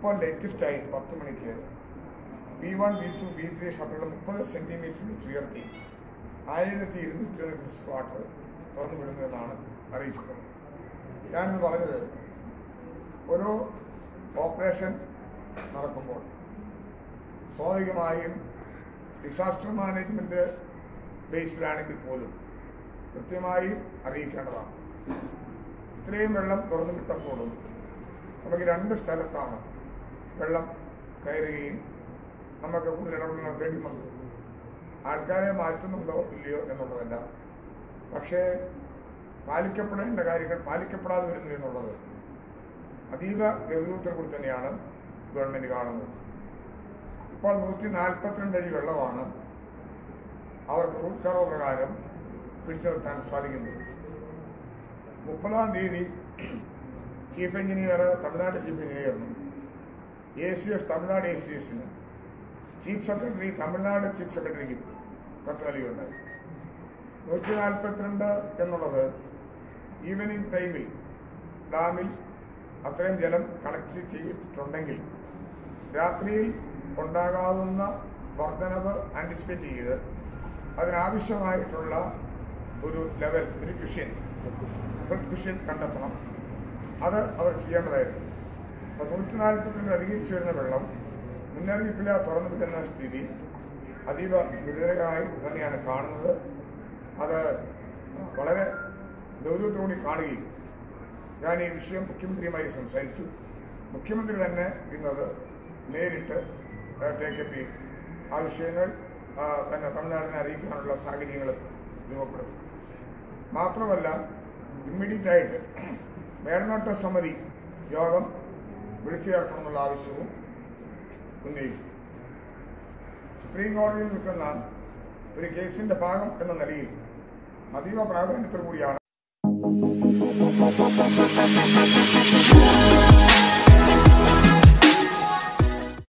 ഇപ്പോൾ ലേറ്റസ്റ്റായി 10 മണിക്ക് B1, B2, B3 ഷട്ടറുകൾ 30 സെന്റിമീറ്റർ വെച്ച് ഉയർത്തി 1200 വാട്ടർ തുറന്നു വിടുന്നതെന്നാണ് അറിയിച്ചിട്ടുള്ളത്. ഞാനിത് പറഞ്ഞത് ഒരു ഓപ്പറേഷൻ നടക്കുമ്പോൾ സ്വാഭാവികമായും ഡിസാസ്റ്റർ മാനേജ്മെന്റ് ബേസിലാണെങ്കിൽ പോലും കൃത്യമായി അറിയിക്കേണ്ടതാണ്. ഇത്രയും വെള്ളം തുറന്നു വിട്ടപ്പോഴും നമുക്ക് 2 സ്ഥലത്താണ് വെള്ളം കയറുകയും നമുക്ക് കൂടുതൽ ഇടപെടൽ നടത്തേണ്ടി വന്നത്. ആൾക്കാരെ മാറ്റുന്നുണ്ടോ ഇല്ലയോ എന്നുള്ളതല്ല, പക്ഷേ പാലിക്കപ്പെടേണ്ട കാര്യങ്ങൾ പാലിക്കപ്പെടാതെ വരുന്നു എന്നുള്ളത് അതീവ ഗൗരവത്തോടു കൂടി തന്നെയാണ് ഗവൺമെന്റ് കാണുന്നത്. ഇപ്പോൾ 142 അടി വെള്ളമാണ് അവർക്ക് റൂട്ട് കർവ് പ്രകാരം പിടിച്ചു നിർത്താൻ സാധിക്കുന്നത്. 30-ാം തീയതി ചീഫ് എഞ്ചിനീയർ, തമിഴ്നാട് ചീഫ് എഞ്ചിനീയറിനും ACS തമിഴ്നാട് ACSനും ചീഫ് സെക്രട്ടറി തമിഴ്നാട് ചീഫ് സെക്രട്ടറിക്കും കത്ത് നൽകുകയുണ്ടായി. 142 എന്നുള്ളത് ഈവനിങ് ടൈമിൽ ഡാമിൽ അത്രയും ജലം കളക്ട് ചെയ്തിട്ടുണ്ടെങ്കിൽ രാത്രിയിൽ ഉണ്ടാകാവുന്ന വർധനവ് ആൻറ്റിസിപ്പേറ്റ് ചെയ്ത് അതിനാവശ്യമായിട്ടുള്ള ഒരു ലെവൽ, ഒരു ക്വിഷ്യൻ കണ്ടെത്തണം. അത് അവർ ചെയ്യേണ്ടതായിരുന്നു. അപ്പോൾ 142 അധികരിച്ചു വരുന്ന വെള്ളം മുന്നറിയിപ്പില്ലാതെ തുറന്നു വിടുന്ന സ്ഥിതി അതീവ ഗുരുതരമായി തന്നെയാണ് കാണുന്നത്. അത് വളരെ ഗൗരവത്തോടുകൂടി കാണുകയും ഞാൻ ഈ വിഷയം മുഖ്യമന്ത്രിയുമായി സംസാരിച്ചു. മുഖ്യമന്ത്രി തന്നെ ഇന്നത് നേരിട്ട് ടേക്കപ്പ് ചെയ്യും. ആ വിഷയങ്ങൾ തന്നെ തമിഴ്നാടിനെ അറിയിക്കാനുള്ള സാഹചര്യങ്ങൾ രൂപപ്പെടുത്തും. മാത്രമല്ല, ഇമ്മീഡിയറ്റായിട്ട് മേൽനോട്ട സമിതി യോഗം വിളിച്ചു ചേർക്കണമെന്നുള്ള ആവശ്യവും ഉന്നയിക്കും. സുപ്രീം കോടതിയിൽ നിൽക്കുന്ന ഒരു കേസിന്റെ ഭാഗം എന്ന നിലയിൽ അതീവ പ്രാധാന്യത്തോടു കൂടിയാണ്